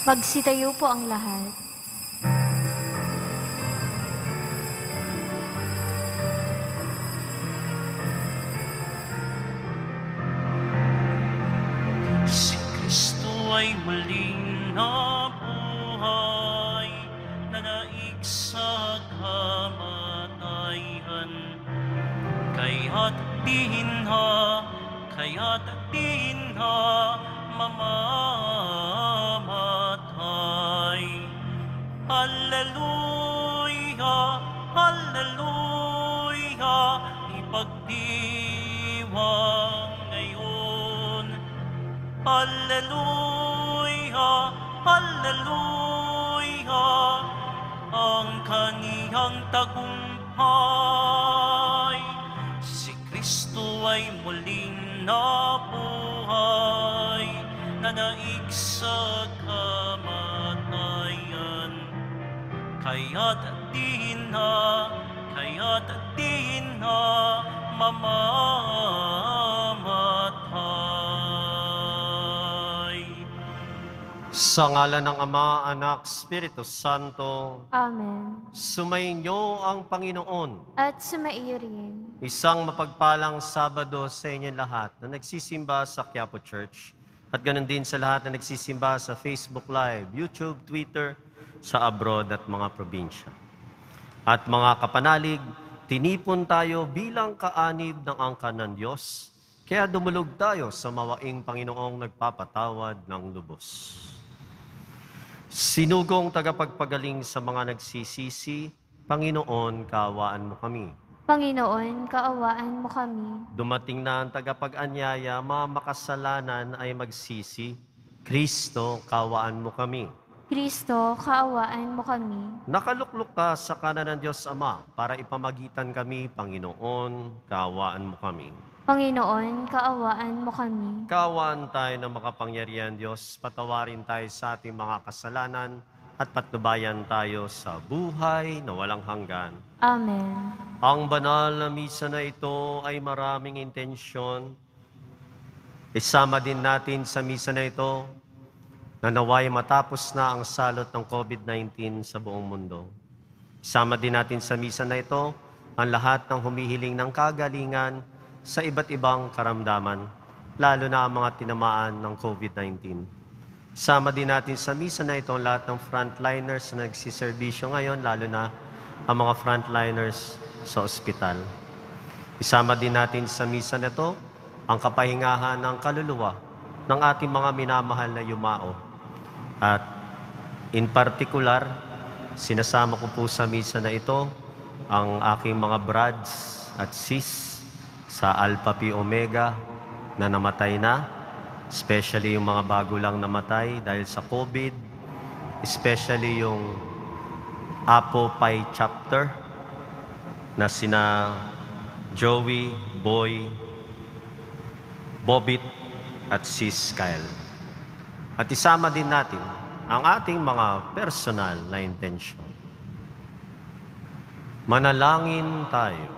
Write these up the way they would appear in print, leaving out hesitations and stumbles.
Magsitayo po ang lahat. Si Kristo ay muling nabuhay, nanaig sa kamatayan. Kaya't di na mamamatay. Hallelujah, hallelujah, ipagdiwang ngayon. Hallelujah, hallelujah, ang kaniyang tagumpay. Si Kristo ay muling nabuhay, nanaig sa kamatayan. Kaya't di na mamamatay. Sa ngalan ng Ama, Anak, Espiritu Santo, Amen. sumainyo ang Panginoon. At sumaiyo rin. Isang mapagpalang Sabado sa inyong lahat na nagsisimba sa Quiapo Church at ganun din sa lahat na nagsisimba sa Facebook Live, YouTube, Twitter, sa abroad at mga probinsya. At mga kapanalig, tinipon tayo bilang kaanib ng angkan ng Diyos, kaya dumulog tayo sa mawaing Panginoong nagpapatawad ng lubos. Sinugong tagapagpagaling sa mga nagsisisi, Panginoon, kaawaan mo kami. Panginoon, kaawaan mo kami. Dumating na ang tagapag-anyaya, mga makasalanan ay magsisi. Kristo, kaawaan mo kami. Kristo, kaawaan mo kami. Nakaluklok ka sa kanan ng Diyos Ama para ipamagitan kami, Panginoon, kaawaan mo kami. Panginoon, kaawaan mo kami. Kaawaan tayo ng makapangyarihan Diyos, patawarin tayo sa ating mga kasalanan at patnubayan tayo sa buhay na walang hanggan. Amen. Ang banal na misa na ito ay maraming intensyon. Isama din natin sa misa na ito na naway matapos na ang salot ng COVID-19 sa buong mundo. Isama din natin sa misa na ito ang lahat ng humihiling ng kagalingan sa iba't ibang karamdaman, lalo na ang mga tinamaan ng COVID-19. Isama din natin sa misa na ito ang lahat ng frontliners na nagsiservisyo ngayon, lalo na ang mga frontliners sa ospital. Isama din natin sa misa na ito ang kapahingahan ng kaluluwa ng ating mga minamahal na yumao. At in particular, sinasama ko po sa misa na ito ang aking mga brads at sis sa Alpha Pi Omega na namatay na, especially yung mga bago lang namatay dahil sa COVID, especially yung Apo Pi chapter na sina Joey, Boy, Bobit at Sis Kyle. At isama din natin ang ating mga personal na intensyon. Manalangin tayo.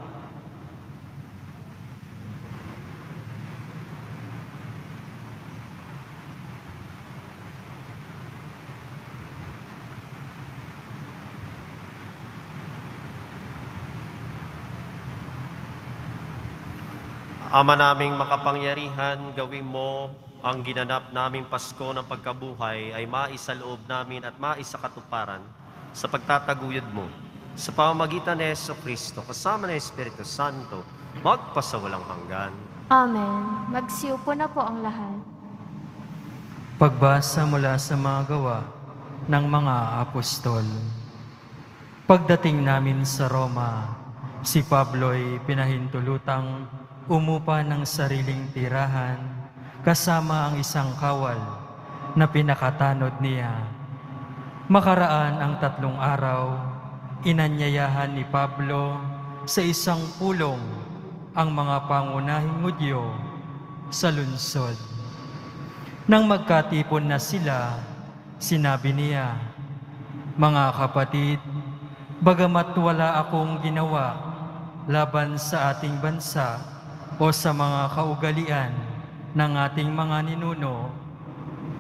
Ama naming makapangyarihan, gawin mo ang ginanap naming Pasko ng pagkabuhay ay maisaloob namin at maisakatuparan sa pagtataguyod mo sa pamamagitan ni Jesucristo kasama ng Espiritu Santo magpasawalang hanggan. Amen. Magsiupo na po ang lahat. Pagbasa mula sa mga gawa ng mga apostol. Pagdating namin sa Roma, si Pablo'y pinahintulutang umupa ng sariling tirahan kasama ang isang kawal na pinakatanod niya. Makaraan ang 3 araw, inanyayahan ni Pablo sa isang pulong ang mga pangunahing Hudyo sa lungsod. Nang magkatipon na sila, sinabi niya, "Mga kapatid, bagamat wala akong ginawa laban sa ating bansa o sa mga kaugalian ng ating mga ninuno,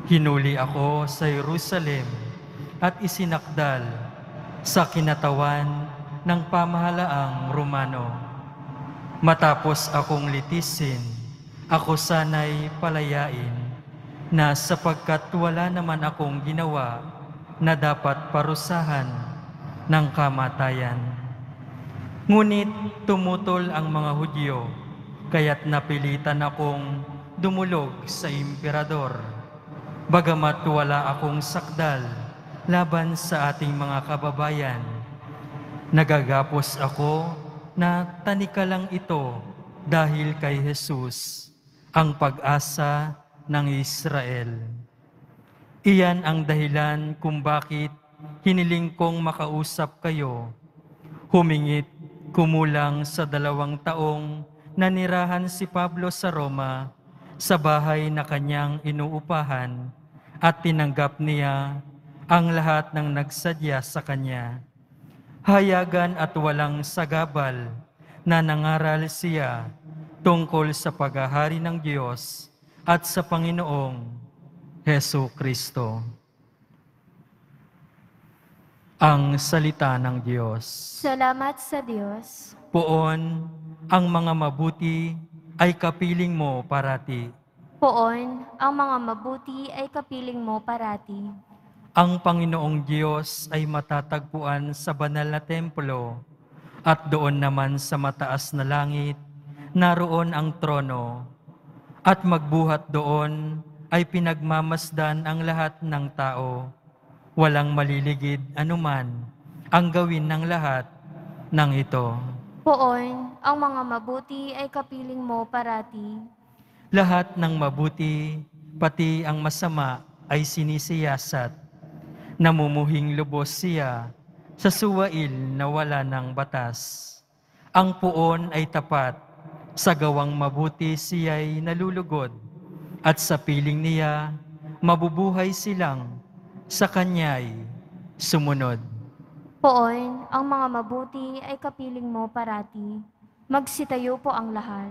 Hinuli ako sa Jerusalem at isinakdal sa kinatawan ng pamahalaang Romano. Matapos akong litisin, ako sana'y palayain na sapagkat wala naman akong ginawa na dapat parusahan ng kamatayan. Ngunit tumutol ang mga Hudyo, kaya't napilitan akong dumulog sa emperador. Bagamat wala akong sakdal laban sa ating mga kababayan, nagagapos ako na tanikalang ito dahil kay Jesus, ang pag-asa ng Israel. Iyan ang dahilan kung bakit hiniling kong makausap kayo. Humingit kumulang sa 2 taong nanirahan si Pablo sa Roma sa bahay na kanyang inuupahan at tinanggap niya ang lahat ng nagsadya sa kanya. Hayagan at walang sagabal na nangaral siya tungkol sa paghahari ng Diyos at sa Panginoong Hesu Kristo. Ang salita ng Diyos. Salamat sa Diyos. Poon, ang mga mabuti ay kapiling mo parati. Poon, ang mga mabuti ay kapiling mo parati. Ang Panginoong Diyos ay matatagpuan sa banal na templo at doon naman sa mataas na langit, naroon ang trono. At magbuhat doon ay pinagmamasdan ang lahat ng tao. Walang maliligid anuman ang gawin ng lahat ng ito. Poon, ang mga mabuti ay kapiling mo parati. Lahat ng mabuti, pati ang masama, ay sinisiyasat. Namumuhing lubos siya sa suwail na wala ng batas. Ang puon ay tapat, sa gawang mabuti siya'y nalulugod, at sa piling niya, mabubuhay silang sa kanya'y sumunod. Poon, ang mga mabuti ay kapiling mo parati. Magsitayo po ang lahat.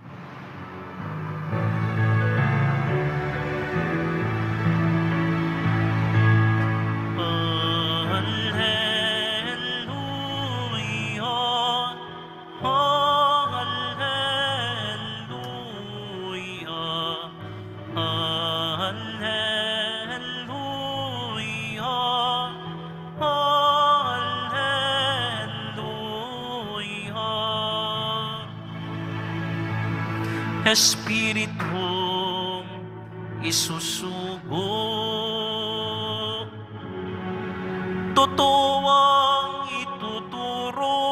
Espiritu isusugo, totoong ituturo,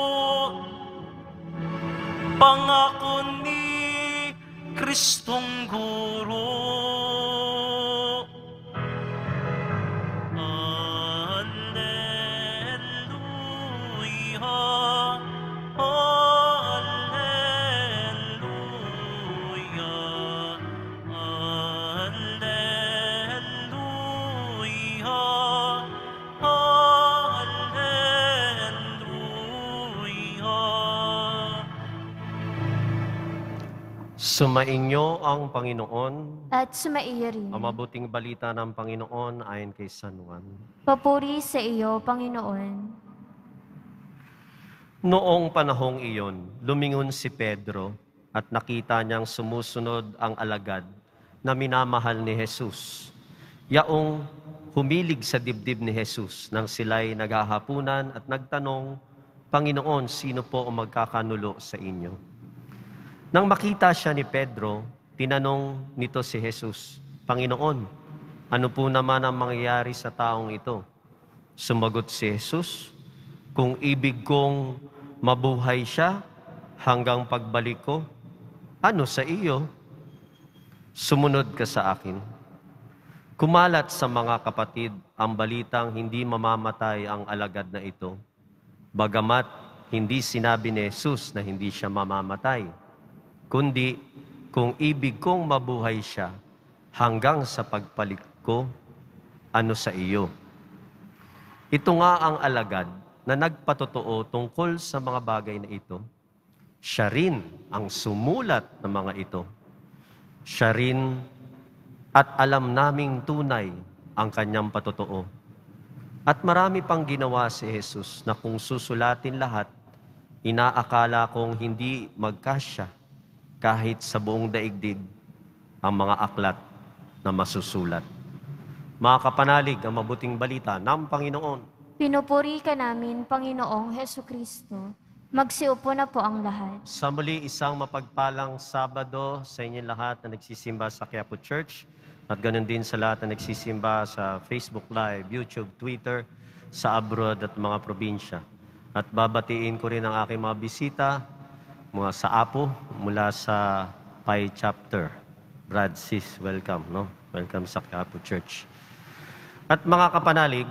pangako ni Kristong Guro. Sumainyo ang Panginoon. At sumaiyo rin. Ang mabuting balita ng Panginoon ayon kay San Juan. Papuri sa iyo, Panginoon. Noong panahong iyon, lumingon si Pedro at nakita niyang sumusunod ang alagad na minamahal ni Jesus. Yaong humilig sa dibdib ni Jesus nang sila'y naghahapunan at nagtanong, Panginoon, sino po ang magkakanulo sa inyo? Nang makita siya ni Pedro, tinanong nito si Jesus, Panginoon, ano po naman ang mangyayari sa taong ito? Sumagot si Jesus, kung ibig kong mabuhay siya hanggang pagbalik ko, ano sa iyo? Sumunod ka sa akin. Kumalat sa mga kapatid ang balitang hindi mamamatay ang alagad na ito, bagamat hindi sinabi ni Jesus na hindi siya mamamatay, kundi kung ibig kong mabuhay siya hanggang sa pagpalit ko, ano sa iyo? Ito nga ang alagad na nagpatotoo tungkol sa mga bagay na ito. Siya rin ang sumulat ng mga ito. Siya rin at alam naming tunay ang kanyang patotoo. At marami pang ginawa si Jesus na kung susulatin lahat, inaakala kong hindi magkasya kahit sa buong daigdig ang mga aklat na masusulat. Mga kapanalig, ang mabuting balita ng Panginoon. Pinupuri ka namin, Panginoong Heso Kristo. Magsiupo na po ang lahat. Sa muli, isang mapagpalang Sabado sa inyong lahat na nagsisimba sa Quiapo Church at ganoon din sa lahat na nagsisimba sa Facebook Live, YouTube, Twitter, sa abroad at mga probinsya. At babatiin ko rin ang aking mga bisita mula sa Apo, mula sa Pi Chapter. Brad, sis, welcome, no? Welcome sa Quiapo Church. At mga kapanalig,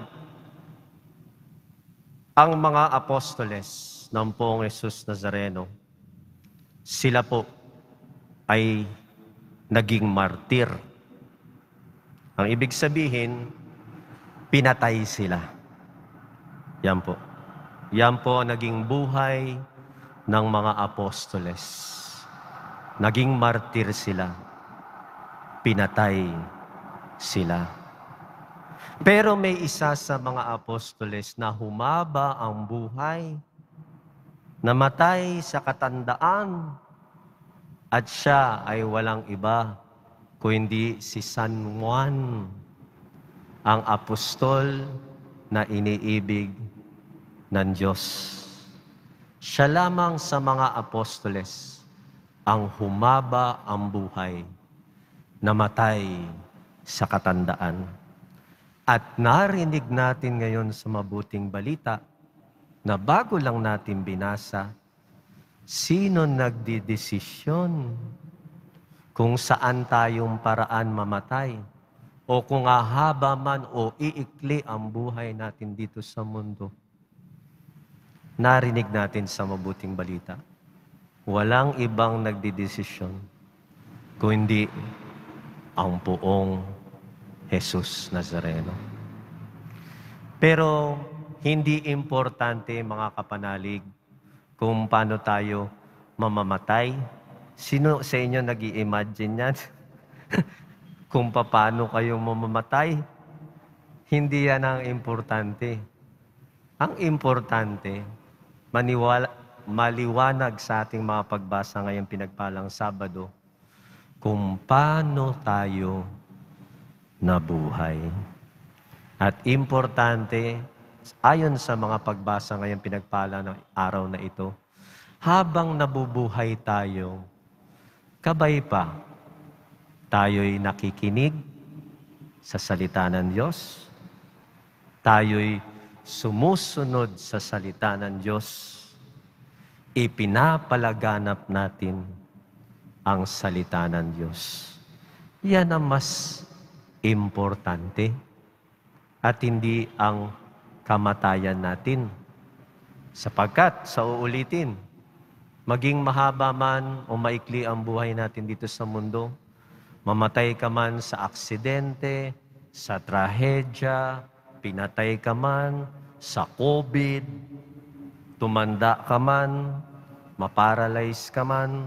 ang mga apostoles ng Poong Jesus Nazareno, sila po ay naging martir. Ang ibig sabihin, pinatay sila. Yan po. Yan po ang naging buhay ng mga apostoles. Naging martir sila. Pinatay sila. Pero may isa sa mga apostoles na humaba ang buhay, namatay sa katandaan, at siya ay walang iba kundi si San Juan, ang apostol na iniibig ng Diyos. Siya lamang sa mga apostoles ang humaba ang buhay, namatay sa katandaan. At narinig natin ngayon sa mabuting balita na bago lang natin binasa, sino nagdidesisyon kung saan tayong paraan mamatay o kung ahaba man o iikli ang buhay natin dito sa mundo. Narinig natin sa mabuting balita. Walang ibang nagdidesisyon kundi ang Poong Jesus Nazareno. Pero hindi importante, mga kapanalig, kung paano tayo mamamatay. Sino sa inyo nag-i-imagine yan? Kung paano kayo mamamatay? Hindi yan ang importante. Ang importante, maliwanag sa ating mga pagbasa ngayong pinagpalang Sabado, kung paano tayo nabuhay. At importante, ayon sa mga pagbasa ngayong pinagpala ng araw na ito, habang nabubuhay tayo, kabay pa, tayo'y nakikinig sa salita ng Diyos, tayo'y sumusunod sa salita ng Diyos, ipinapalaganap natin ang salita ng Diyos. Yan ang mas importante at hindi ang kamatayan natin. Sapagkat, sa uulitin, maging mahaba man o maikli ang buhay natin dito sa mundo, mamatay ka man sa aksidente, sa trahedya, pinatay ka man sa COVID, tumanda ka man, maparalyze ka man,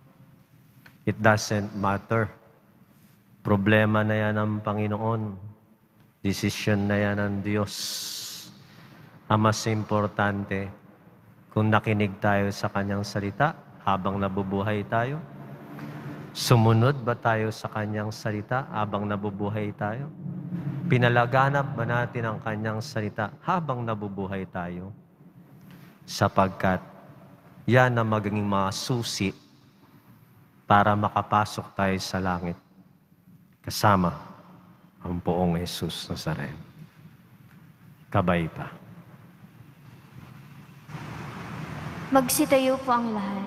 it doesn't matter. Problema na yan ng Panginoon. Desisyon na yan ng Diyos. Ang mas importante, kung nakinig tayo sa Kanyang salita habang nabubuhay tayo, sumunod ba tayo sa Kanyang salita habang nabubuhay tayo? Pinalaganap ba natin ang Kanyang salita habang nabubuhay tayo? Sapagkat yan ang magiging mga susi para makapasok tayo sa langit kasama ang Poong Jesus Nazareno. Kabay pa. Magsitayo po ang lahat.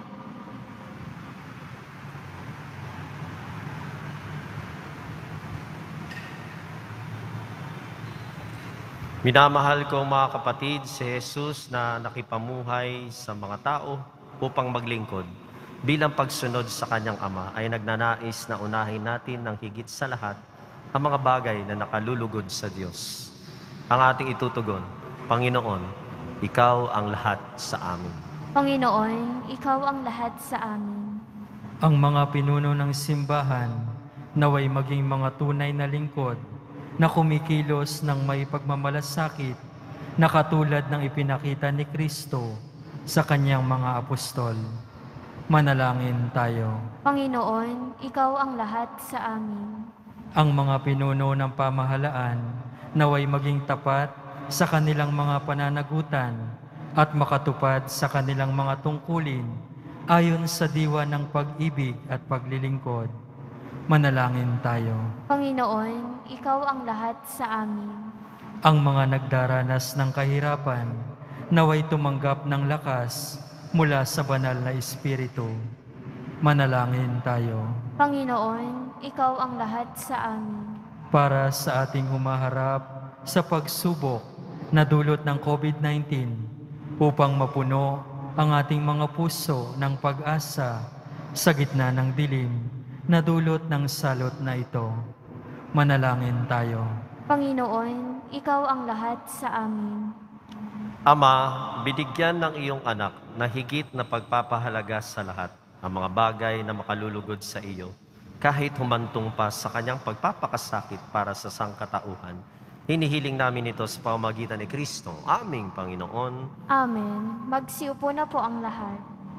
Minamahal ko mga kapatid, si Jesus na nakipamuhay sa mga tao upang maglingkod bilang pagsunod sa kanyang Ama ay nagnanais na unahin natin ng higit sa lahat ang mga bagay na nakalulugod sa Diyos. Ang ating itutugon, Panginoon, Ikaw ang lahat sa amin. Panginoon, Ikaw ang lahat sa amin. Ang mga pinuno ng simbahan naway maging mga tunay na lingkod na kumikilos ng may pagmamalasakit na katulad ng ipinakita ni Kristo sa kanyang mga apostol. Manalangin tayo. Panginoon, ikaw ang lahat sa amin. Ang mga pinuno ng pamahalaan naway maging tapat sa kanilang mga pananagutan at makatupad sa kanilang mga tungkulin ayon sa diwa ng pag-ibig at paglilingkod. Manalangin tayo. Panginoon, ikaw ang lahat sa amin. Ang mga nagdaranas ng kahirapan naway tumanggap ng lakas mula sa banal na Espiritu. Manalangin tayo. Panginoon, ikaw ang lahat sa amin. Para sa ating humaharap sa pagsubok na dulot ng COVID-19 upang mapuno ang ating mga puso ng pag-asa sa gitna ng dilim na dulot ng salot na ito. Manalangin tayo. Panginoon, ikaw ang lahat sa amin. Ama, binigyan ng iyong anak na higit na pagpapahalaga sa lahat ang mga bagay na makalulugod sa iyo, kahit humantong pa sa kanyang pagpapakasakit para sa sangkatauhan. Hinihiling namin ito sa pamamagitan ni Kristo, aming Panginoon. Amen. Magsiupo na po ang lahat.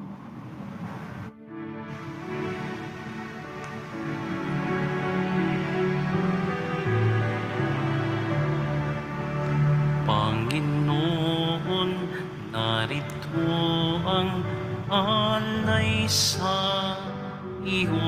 Panginoon, narito ang alay sa iyo,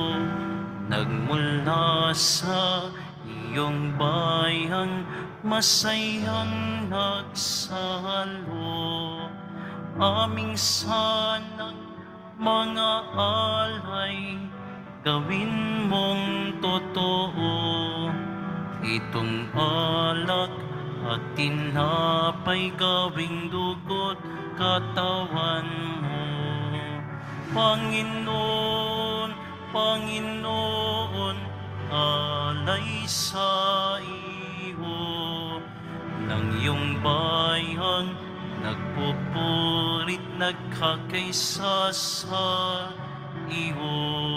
nagmula sa iyong bayang masayang nagsalo. Aming sanang mga alay, gawin mong totoo. Itong alak at tinapay gawing dugo't katawan mo. Panginoon, Panginoon, alay sa iyo ng iyong bayang nagpupurit nagkakaisa sa iyo.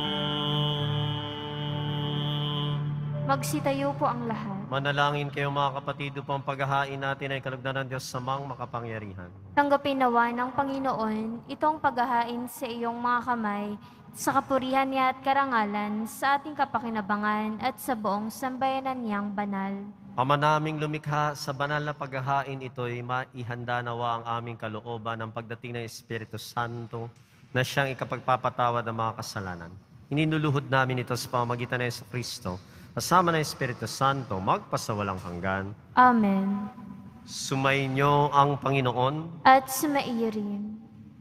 Magsitayo po ang lahat. Manalangin kayo mga kapatid upang paghahain natin ay kalugdan ng Diyos samang makapangyarihan. Tanggapin nawa ng Panginoon itong paghahain sa iyong mga kamay sa kapurihan niya at karangalan sa ating kapakinabangan at sa buong sambayanan niyang banal. Ama naming lumikha, sa banal na paghahain ito'y maihanda nawa ang aming kalooban ng pagdating ng Espiritu Santo na siyang ikapagpapatawad ng mga kasalanan. Ininuluhod namin ito sa pamamagitan ng Kristo, kasama ng Espiritu Santo, magpasawalang hanggan. Amen. Sumainyo ang Panginoon. At sumaiyo rin.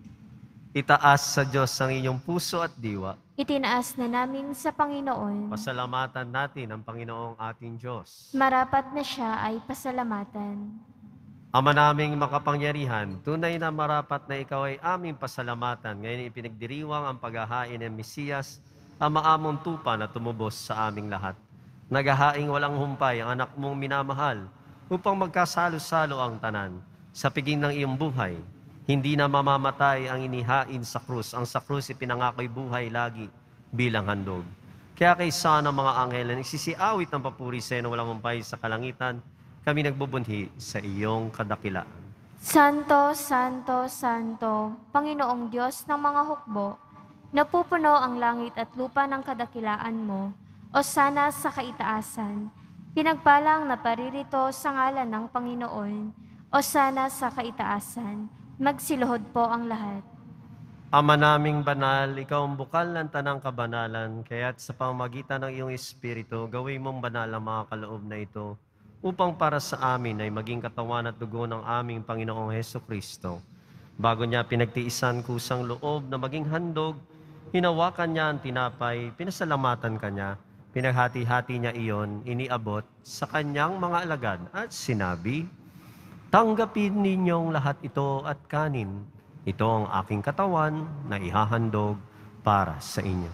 Itaas sa Diyos ang inyong puso at diwa. Itinaas na namin sa Panginoon. Pasalamatan natin ang Panginoong ating Diyos. Marapat na siya ay pasalamatan. Ama naming makapangyarihan, tunay na marapat na ikaw ay aming pasalamatan. Ngayon ipinagdiriwang ang paghahain ng Mesiyas, ang maamong tupa na tumubos sa aming lahat. Naghahaing walang humpay ang anak mong minamahal upang magkasalo-salo ang tanan. Sa piging ng iyong buhay, hindi na mamamatay ang inihain sa krus. Ang sa krus ipinangako'y buhay lagi bilang handog. Kaya kaysa ng mga anghel na nagsisiawit ng papuri sa iyo na walang humpay sa kalangitan, kami nagbubunhi sa iyong kadakilaan. Santo, Santo, Santo, Panginoong Diyos ng mga hukbo, napupuno ang langit at lupa ng kadakilaan mo, o sana sa kaitaasan. Pinagpalang na paririto sa ngalan ng Panginoon, o sana sa kaitaasan. Magsiluhod po ang lahat. Ama naming banal, ikaw ang bukal ng tanang kabanalan, kaya't sa pamamagitan ng iyong Espiritu, gawin mong banal ang mga kaloob na ito, upang para sa amin ay maging katawan at dugo ng aming Panginoong Hesukristo. Bago niya pinagtiisan kusang loob na maging handog, hinawakan niya ang tinapay, pinasalamatan kanya, pinaghati-hati niya iyon, iniabot sa kanyang mga alagad at sinabi, "Tanggapin ninyong lahat ito at kanin. Ito ang aking katawan na ihahandog para sa inyo."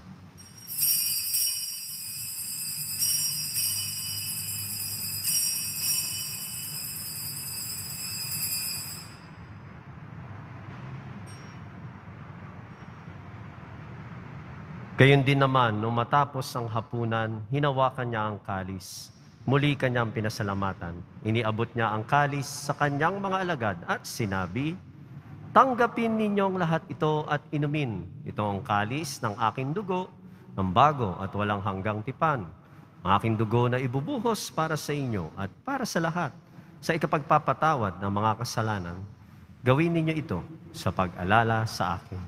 Gayon din naman, nung matapos ang hapunan, hinawakan niya ang kalis. Muli kanyang pinasalamatan. Iniabot niya ang kalis sa kanyang mga alagad at sinabi, "Tanggapin ninyong lahat ito at inumin. Ito ang kalis ng aking dugo, ng bago at walang hanggang tipan. Ang aking dugo na ibubuhos para sa inyo at para sa lahat, sa ikapagpapatawad ng mga kasalanan. Gawin ninyo ito sa pag-alala sa akin."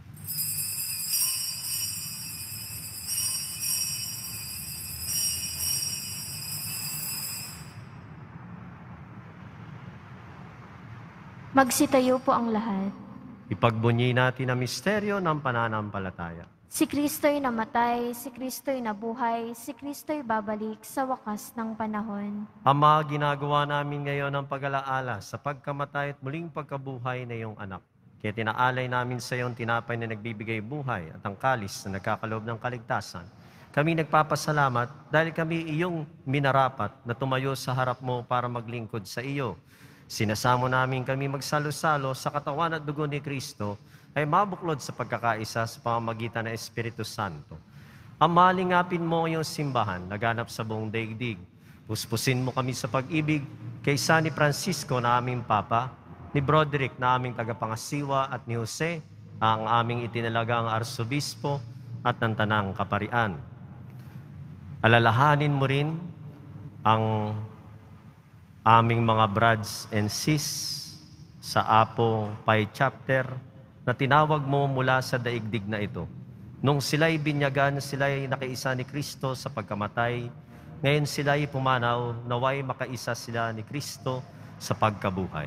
Magsitayo po ang lahat. Ipagbunyi natin ang misteryo ng pananampalataya. Si Kristo'y namatay, si Kristo'y nabuhay, si Kristo'y babalik sa wakas ng panahon. Ama, ginagawa namin ngayon ang pag-alaala sa pagkamatay at muling pagkabuhay na iyong anak. Kaya tinaalay namin sa iyong tinapay na nagbibigay buhay at ang kalis na nagkakaloob ng kaligtasan. Kami nagpapasalamat dahil kami iyong minarapat na tumayo sa harap mo para maglingkod sa iyo. Sinasamo namin kami magsalo-salo sa katawan at dugo ni Kristo ay mabuklod sa pagkakaisa sa pamamagitan ng Espiritu Santo. Amalingapin mo ang iyong simbahan, laganap sa buong daigdig. Puspusin mo kami sa pag-ibig kay San Francisco na aming Papa, ni Broderick na aming tagapangasiwa at ni Jose, ang aming itinalagang Arsobispo at ng Tanang Kaparian. Alalahanin mo rin ang aming mga brothers and sis sa Apo Pi Chapter na tinawag mo mula sa daigdig na ito. Nung sila'y binyagan, sila'y nakaisa ni Kristo sa pagkamatay. Ngayon sila'y pumanaw, naway makaisa sila ni Kristo sa pagkabuhay.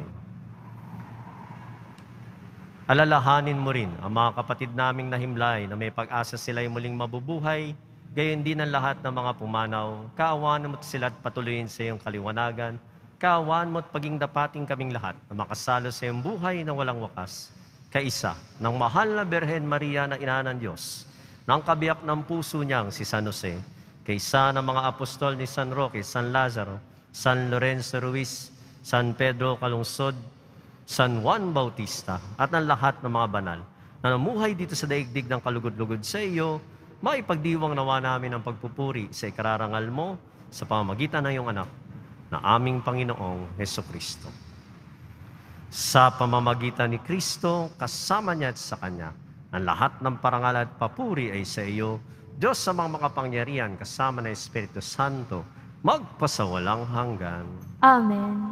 Alalahanin mo rin ang mga kapatid naming nahimlay na may pag-asa sila'y muling mabubuhay, gayon din ang lahat ng mga pumanaw. Kaawaan mo't sila at patuloyin sa iyong kaliwanagan. Kaawaan mo't paging dapating kaming lahat na makasalo sa iyong buhay na walang wakas. Kaisa ng mahal na Birhen Maria na ina ng Diyos, ng kabiyak ng puso niyang si San Jose, kaisa ng mga apostol ni San Roque, San Lazaro, San Lorenzo Ruiz, San Pedro Calungsod, San Juan Bautista, at ng lahat ng mga banal na namuhay dito sa daigdig ng kalugod-lugod sa iyo, maipagdiwang nawa namin ang pagpupuri sa ikararangal mo sa pamamagitan ng iyong anak na aming Panginoong Hesukristo. Sa pamamagitan ni Kristo, kasama niya at sa Kanya, ang lahat ng parangal at papuri ay sa iyo, Diyos sa mga makapangyarihan, kasama ng Espiritu Santo, magpasawalang hanggan. Amen.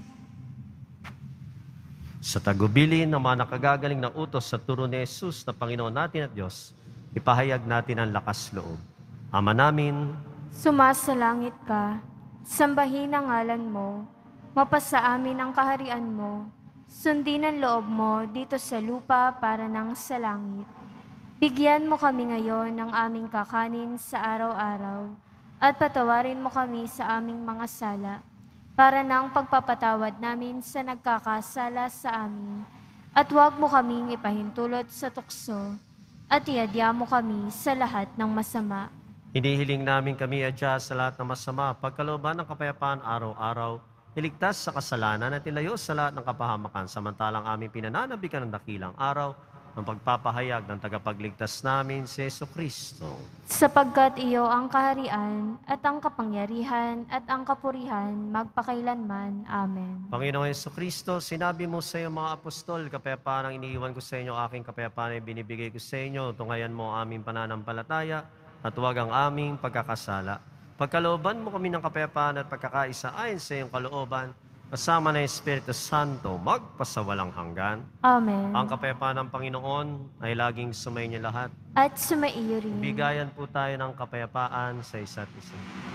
Sa tagubilin ng mga nakagagaling na utos sa turo ni Jesus na Panginoon natin at Diyos, ipahayag natin ang lakas loob. Ama namin, Sumasalangit ka, sambahin ang ngalan mo, mapasa amin ang kaharian mo, sundin ang loob mo dito sa lupa para nang sa langit. Bigyan mo kami ngayon ng aming kakanin sa araw-araw at patawarin mo kami sa aming mga sala para nang pagpapatawad namin sa nagkakasala sa amin. At huwag mo kaming ipahintulot sa tukso at iadya mo kami sa lahat ng masama. hinihiling namin kami adya sa lahat ng masama, pagkalooban ng kapayapaan araw-araw, iligtas sa kasalanan at ilayo sa lahat ng kapahamakan, samantalang aming pinananabikan ng dakilang araw ng pagpapahayag ng tagapagligtas namin si Jesucristo. Sapagkat iyo ang kaharian at ang kapangyarihan at ang kapurihan magpakailanman. Amen. Panginoong Jesucristo, sinabi mo sa iyong mga apostol, kapayapaan ang iniiwan ko sa inyo, aking kapayapaan ay binibigay ko sa inyo, tungayan mo ang aming pananampalataya at huwag ang aming pagkakasala. Pagkalooban mo kami ng kapayapaan at pagkakaisa ayon sa iyong kalooban, kasama ng Espiritu Santo, magpasawalang hanggan. Amen. Ang kapayapaan ng Panginoon ay laging sumainyo lahat. At sumaiyo rin. Bigayan po tayo ng kapayapaan sa isa't isa.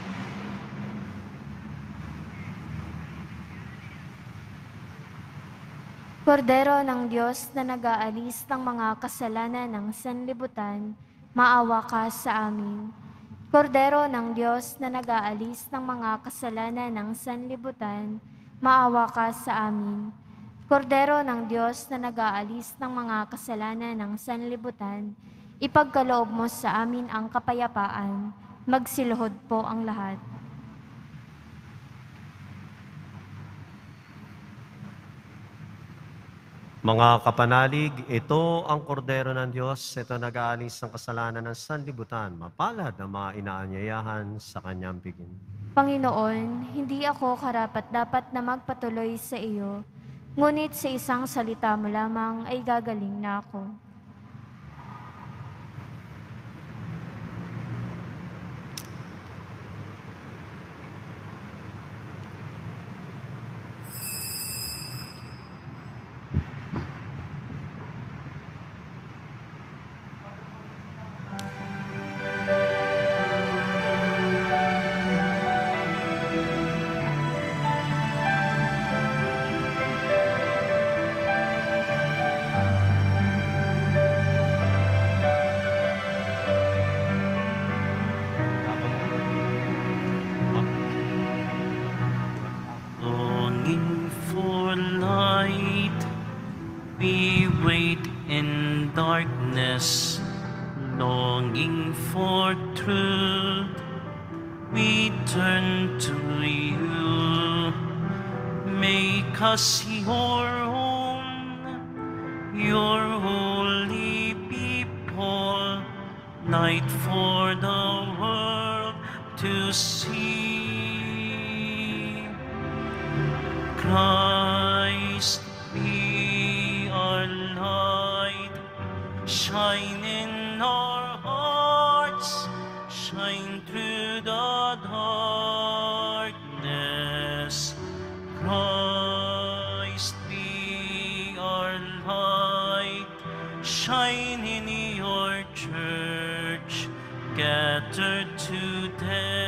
Kordero ng Diyos na nag-aalis ng mga kasalanan ng sanlibutan, maawa ka sa amin. Kordero ng Diyos na nag-aalis ng mga kasalanan ng sanlibutan, maawa ka sa amin. Kordero ng Diyos na nag-aalis ng mga kasalanan ng sanlibutan, ipagkaloob mo sa amin ang kapayapaan. Magsiluhod po ang lahat. Mga kapanalig, ito ang kordero ng Diyos. Ito nag-aalis ng kasalanan ng sanlibutan. Mapalad ang mga inaanyayahan sa kanyang piging. Panginoon, hindi ako karapat-dapat na magpatuloy sa iyo, ngunit sa isang salita mo lamang ay gagaling na ako. Longing for light, we wait in darkness. Longing for truth, we turn to you. Make us your own, your holy people, light for the world to see. Christ, be our light, shine in our hearts, shine through the darkness. Christ, be our light, shine in your church, gathered today.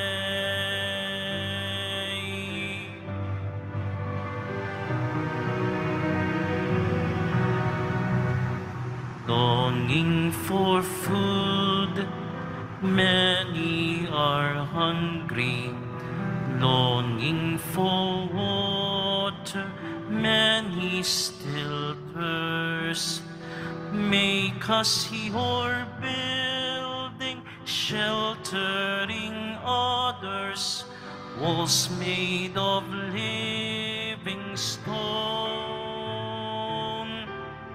Longing for food, many are hungry. Longing for water, many still thirst. Make us your building, sheltering others, walls made of living stone.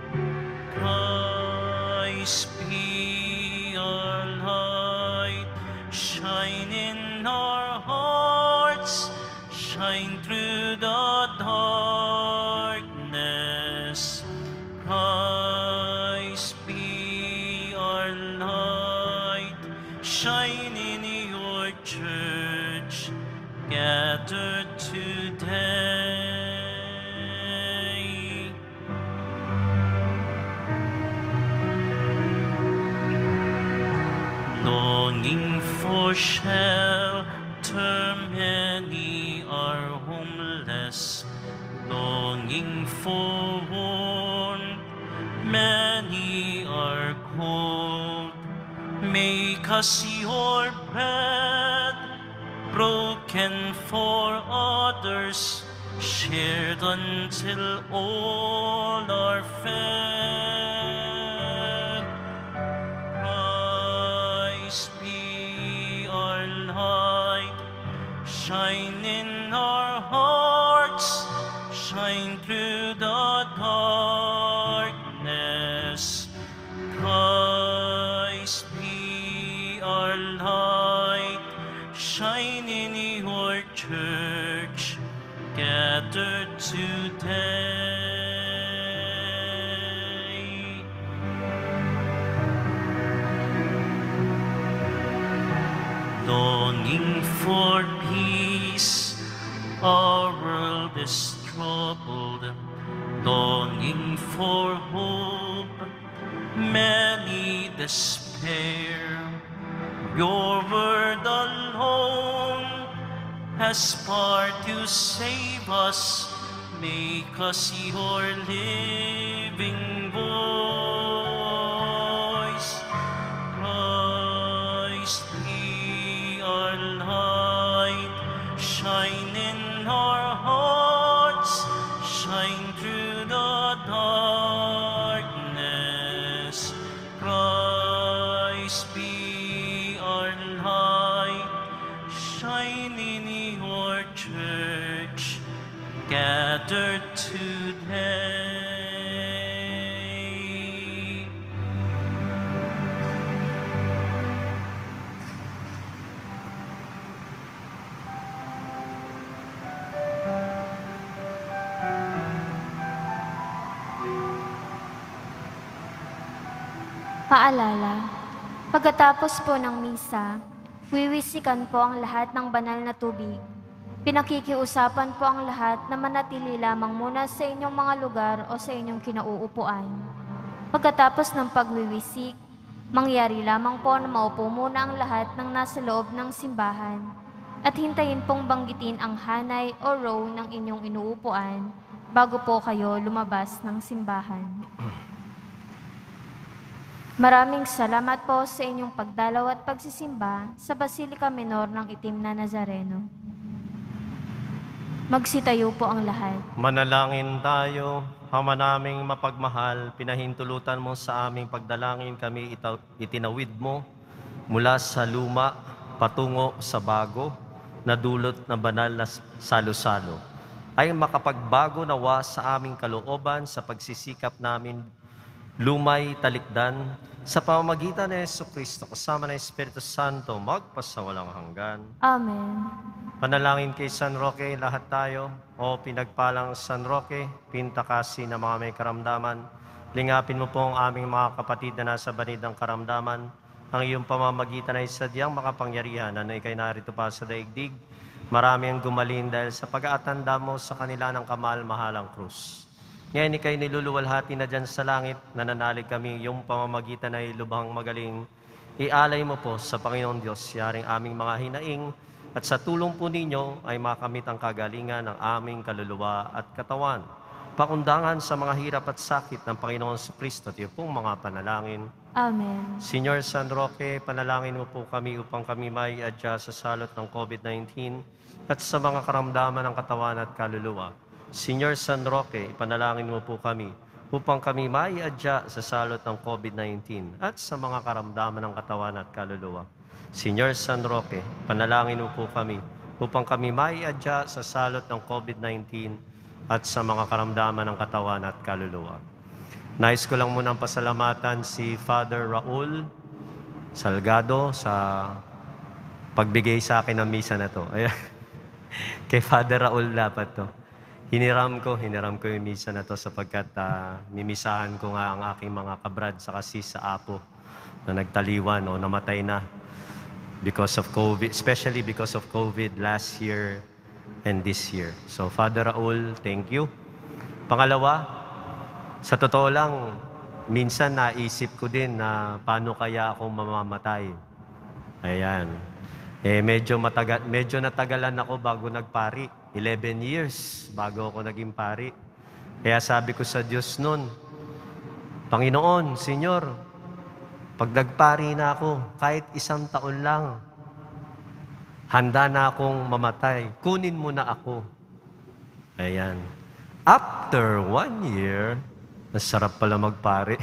Christ, be our light, shine in our hearts, shine through the darkness. Christ, be our light, shine in your church, gathered today. Longing for shelter, many are homeless. Longing for warmth, many are cold. Make us your bread, broken for others, shared until all are fed. Christ, be our light, shine in our hearts, shine through the darkness. Christ, be our light, shine in your church, gathered today. Longing for peace, our world is troubled. Longing for hope, many despair. Your word alone has power to save us. Make us your living voice. Christ, be our light, shine in our hearts, shine through the darkness. Christ, be our light, shine in your church, gathered today. Paalala, pagkatapos po ng misa, wiwisikan po ang lahat ng banal na tubig. Pinakikiusapan po ang lahat na manatili lamang muna sa inyong mga lugar o sa inyong kinauupuan. Pagkatapos ng pagwiwisik, mangyari lamang po na maupo muna ang lahat ng nasa loob ng simbahan at hintayin pong banggitin ang hanay o row ng inyong inuupuan bago po kayo lumabas ng simbahan. Maraming salamat po sa inyong pagdalaw at pagsisimba sa Basilika Menor ng Itim na Nazareno. Magsitayo po ang lahat. Manalangin tayo, Ama naming mapagmahal, pinahintulutan mo sa aming pagdalangin kami itinawid mo mula sa luma patungo sa bago na dulot na banal na salo-salo. Ay makapagbago nawa sa aming kalooban sa pagsisikap namin lumay talikdan sa pamamagitan ni Jesucristo kasama ng Espiritu Santo magpasawalang hanggan. Amen. Panalangin kay San Roque, lahat tayo, o pinagpalang San Roque, pintakasi ng mga may karamdaman. Lingapin mo po ang aming mga kapatid na nasa banid ng karamdaman. Ang iyong pamamagitan ay sadyang makapangyarihan na ikay narito pa sa daigdig. Marami ang gumaling dahil sa pag-aatanda mo sa kanila ng kamahal-mahalang krus. Ngayon ikay niluluwalhati na dyan sa langit, nananalig kami, yung pamamagitan ay lubhang magaling. Ialay mo po sa Panginoon Diyos, yaring aming mga hinaing, at sa tulong po ninyo ay makamit ang kagalingan ng aming kaluluwa at katawan. Pakundangan sa mga hirap at sakit ng Panginoon sa Kristo at iyong pong mga panalangin. Amen. Señor San Roque, panalangin mo po kami upang kami may adya sa salot ng COVID-19 at sa mga karamdaman ng katawan at kaluluwa. Señor San Roque, ipanalangin mo po kami upang kami may adya sa salot ng COVID-19 at sa mga karamdaman ng katawan at kaluluwa. Señor San Roque, panalangin mo po kami upang kami maiadya sa salot ng COVID-19 at sa mga karamdaman ng katawan at kaluluwa. Nais ko lang munang pasalamatan si Father Raul Salgado sa pagbigay sa akin ng misa na to. Ayan. Kay Father Raul dapat to. Hiniram ko yung misa na to sapagkat mimisahan ko nga ang aking mga kabrad sa kasis sa Apo na nagtaliwan o namatay na. Because of COVID, especially because of COVID last year and this year. So, Father Raul, thank you. Pangalawa, sa totoo lang, minsan naisip ko din na paano kaya ako mamamatay. Ayan. Medyo natagalan ako bago nagpari. 11 years bago ako naging pari. Kaya sabi ko sa Diyos noon, Panginoon, Senyor, pag nagpari na ako, kahit 1 taon lang, handa na akong mamatay. Kunin mo na ako. Ayan. After 1 year, masarap pala magpari.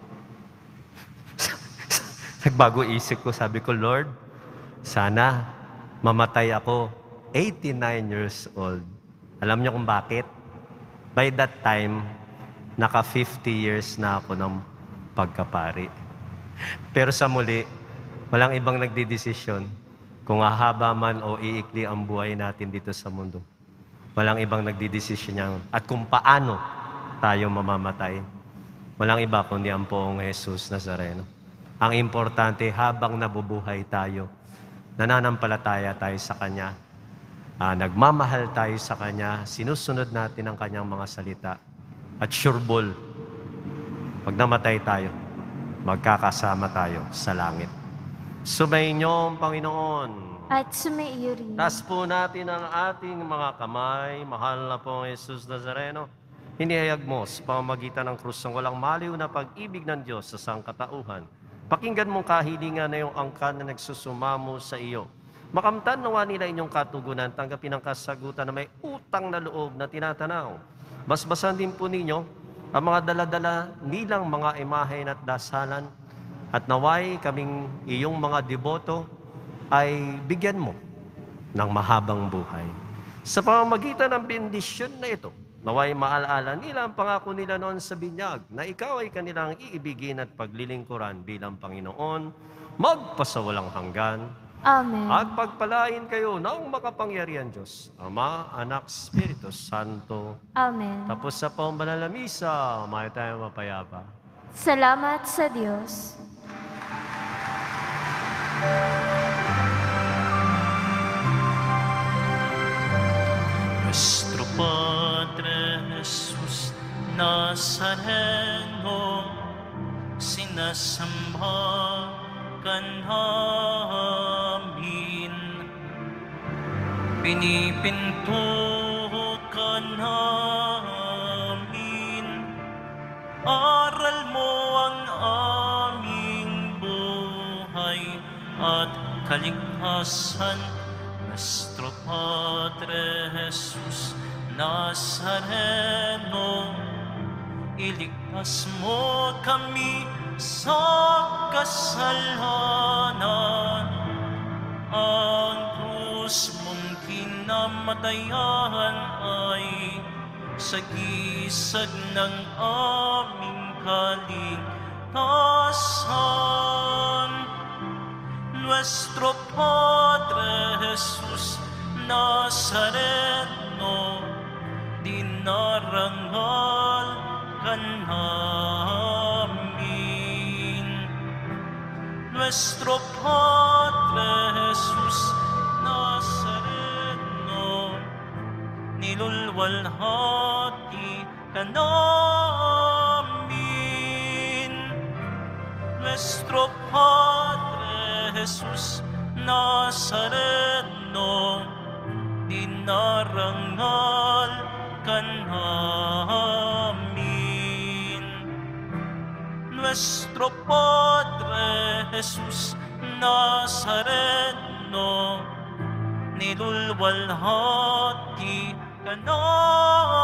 Nagbago isip ko, sabi ko, Lord, sana mamatay ako 89 years old. Alam niyo kung bakit? By that time, naka 50 years na ako ng pagkapari. Pero sa muli, walang ibang nagdidesisyon kung hahaba man o iikli ang buhay natin dito sa mundo. Walang ibang nagdidesisyon niyan at kung paano tayo mamamatay. Walang iba kundi ang poong Jesus Nazareno. Ang importante, habang nabubuhay tayo, nananampalataya tayo sa Kanya, nagmamahal tayo sa Kanya, sinusunod natin ang Kanyang mga salita, at sureball, pag namatay tayo, magkakasama tayo sa langit. Sumainyo ang Panginoon. At sumaiyo rin. Taas po natin ang ating mga kamay. Mahal na pong Jesus Nazareno. Hinihayag mo sa pamamagitan ng krus ng walang maliw na pag-ibig ng Diyos sa sangkatauhan. Pakinggan mong kahilingan na iyong angkan na nagsusumamo sa iyo. Makamtan nawa nila inyong katugunan, tanggapin ang kasagutan na may utang na loob na tinatanaw. Basbasan din po ninyo ang mga daladala nilang mga imahen at dasalan, at naway kaming iyong mga deboto ay bigyan mo ng mahabang buhay. Sa pamamagitan ng bendisyon na ito, naway maalala nila ang pangako nila noon sa binyag na ikaw ay kanilang iibigin at paglilingkuran bilang Panginoon, magpasawalang hanggan. Amen. At pagpalain kayo ng makapangyarihan Diyos, Ama, Anak, Espiritu Santo. Amen. Tapos sa pambanal na misa, may tayo mapayapa. Salamat sa Diyos. Nuestro Padre Jesus Nazareno, sinasamba ka namin, pinipinto ka namin, aral mo ang aming buhay at kaligtasan. Nuestro Padre Jesus Nazareno, iligtas mo kami sa kasalanan. Ang krus mong kinamatayan ay sagisag ng aming kaligtasan. Nuestro Padre Jesus Nazareno, dinarangal ka namin. Nuestro Padre Jesus Nazareno, nilulwalhati ka namin. Nuestro Padre Jesus Nazareno, dinarangal ka namin. Nuestro Padre Jesus Nazareno, nilulwalhati ka namin.